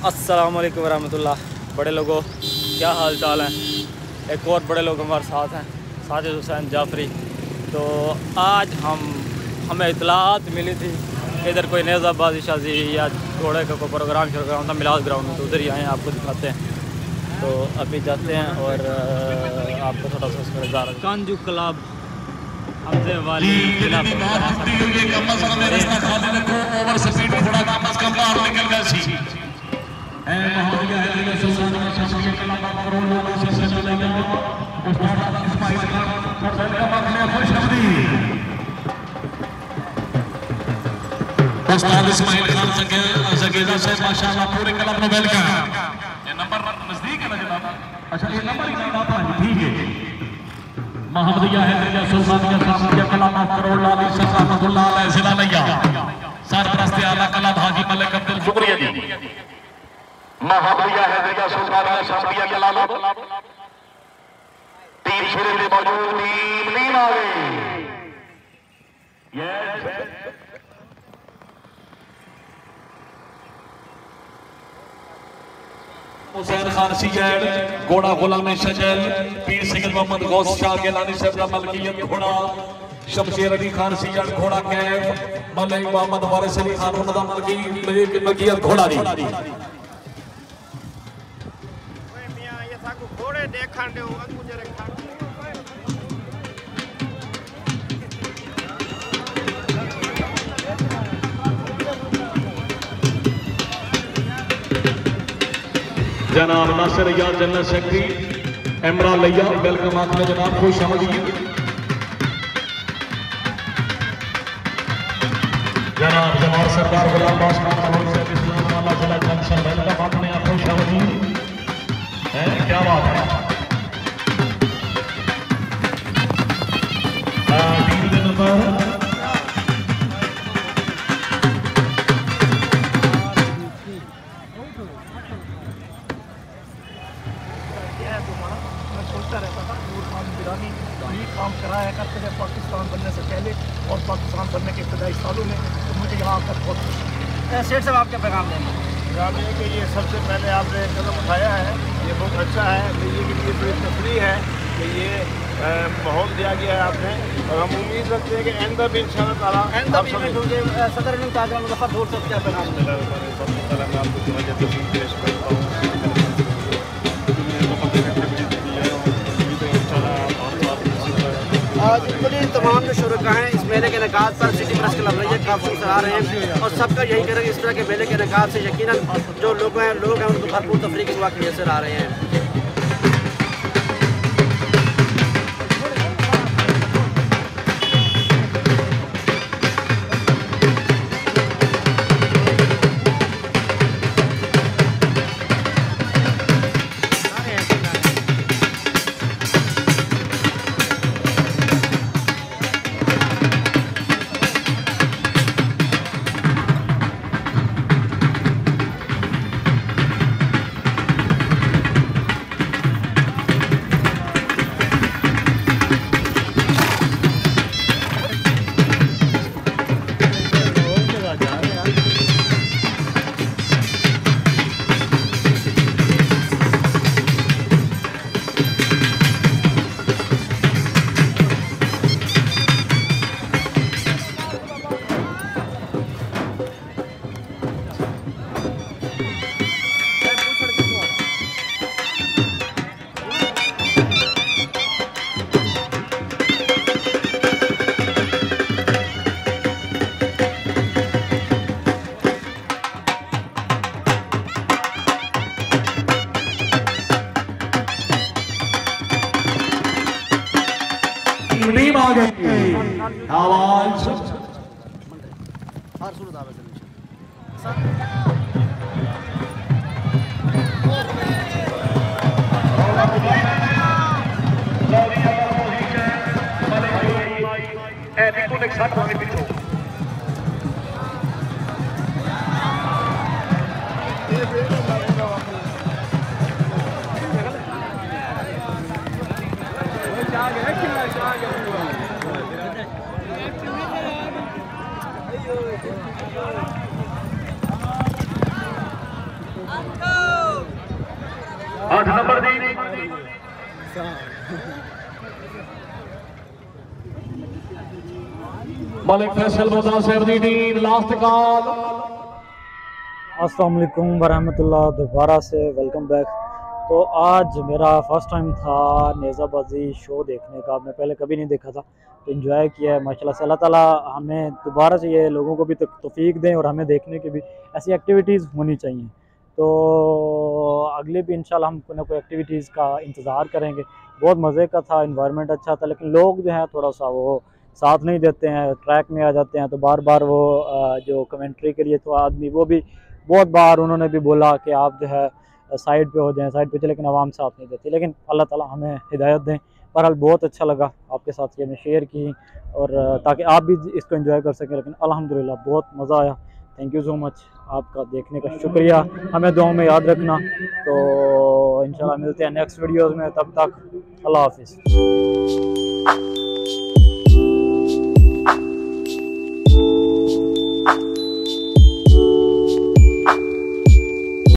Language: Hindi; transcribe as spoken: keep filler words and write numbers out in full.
अस्सलाम वालेकुम वरहमतुल्लाह। बड़े लोगों क्या हाल चाल हैं। एक और बड़े लोग हमारे साथ हैं, साजिद हुसैन जाफरी। तो आज हम हमें इतलात मिली थी कि इधर कोई नेज़ा बाजी शाजी या घोड़े का कोई प्रोग्राम चल रहा था मिलाद ग्राउंड में, तो उधर ही आए हैं, आपको दिखाते हैं। तो अभी जाते हैं और आपको थोड़ा सा उसका नज़ारा कांजू क्लब हमसे वाली उस्ताद इस्माइल खान जगेजा से माशाल्लाह पूरे क्लब में वेलकम। ये नंबर नजदीक है ना जनाब? अच्छा ये नंबर ही जनाब ठीक है। मोहम्मदिया है तेजा सुल्तानिया साहब के कलाम करोड़ लाली रहमतुल्लाह अलैह जिला लैया सरपरस्त आला कला भागी मलिक अब्दुल शुक्रिया जी। मोहम्मदिया है तेजा सुल्तानिया साहब के कलाम तीन शुरू में मौजूद टीम लीम आ गई। ये हुसैन खान सीजैड घोड़ा गुलाम शजल पीर सैयद मोहम्मद गौस शाह गिलानी साहब मलकियत घोड़ा शमशेर अली खान सीजैड घोड़ा कैफ मलिक मोहम्मद वारिस अली खान उनका मलकी मलकियत घोड़ा दी। ओए मियां ये साकू घोड़े देखण दे अगु जरे खान जनाब नासिर यार जनरल सेक्रेटरी एमरा लैया वेलकम आखिर जनाब खुश आमदीद। जनाब जमार सरदार गुलाम बास खान साहब इस्लाम वाला जिला जंक्शन वेलकम आपने खुश आमदीद है, क्या बात है। तीन नंबर काम कराया करते थे पाकिस्तान बनने से पहले और पाकिस्तान बनने के इब्तदाई सालों में, तो मुझे यहाँ आकर बहुत खुशी। सेठ साहब आपके पैगाम देंगे? पैगाम ये कि ये सबसे पहले आपने कदम उठाया है, ये बहुत अच्छा है, मीडिया के लिए बड़ी तफरीह है कि ये माहौल दिया गया है आपने, और हम उम्मीद रखते हैं कि आइंदा भी इंशाअल्लाह ताला सदर ने ताजा मुजफ्फर दूर से क्या पैगाम देगा। सबसे पहले मैं आपको पेश करता हूँ। आज पूरी तमाम जो शुरका हैं इस मेले के निकात पर सिटी प्रेस क्लब लैया काफ़ी सराह रहे हैं, और सबका यही करें कि इस तरह के मेले के निकात से यकीनन जो लोग हैं लोग हैं उनको भरपूर तफरीक के वाक़ नज़र आ रहे हैं। टीम आ गई आवाज हर सूरत आवे आठ नंबर दी मलिक फैसल मुतासिर दी टीम लास्ट कॉल। अस्सलाम वालेकुम वरहमतुल्लाह, दोबारा से वेलकम बैक। तो आज मेरा फ़र्स्ट टाइम था नेज़ा बाजी शो देखने का। मैं पहले कभी नहीं देखा था, तो इन्जॉय किया है माशाल्लाह से। अल्लाह ताला हमें दोबारा से ये लोगों को भी तौफीक दें और हमें देखने की भी ऐसी एक्टिविटीज़ होनी चाहिए। तो अगले भी इंशाल्लाह हम कोई ना कोई एक्टिविटीज़ का इंतज़ार करेंगे। बहुत मज़े का था, इन्वायरमेंट अच्छा था, लेकिन लोग जो हैं थोड़ा सा वो साथ नहीं देते हैं, ट्रैक में आ जाते हैं। तो बार बार वो जो कमेंट्री के लिए तो आदमी वो भी बहुत बार उन्होंने भी बोला कि आप जो है साइड पे हो जाएं, साइड पे चले, लेकिन आवाम साथ नहीं देती। लेकिन अल्लाह ताला हमें हिदायत दें। बहरहाल बहुत अच्छा लगा आपके साथ ये मैं शेयर की, और ताकि आप भी इसको एंजॉय कर सकें। लेकिन अल्हम्दुलिल्लाह बहुत मज़ा आया। थैंक यू सो मच, आपका देखने का शुक्रिया। हमें दुआओं में याद रखना। तो इंशाल्लाह मिलते हैं नेक्स्ट वीडियोज़ में, तब तक अल्लाह हाफिज़।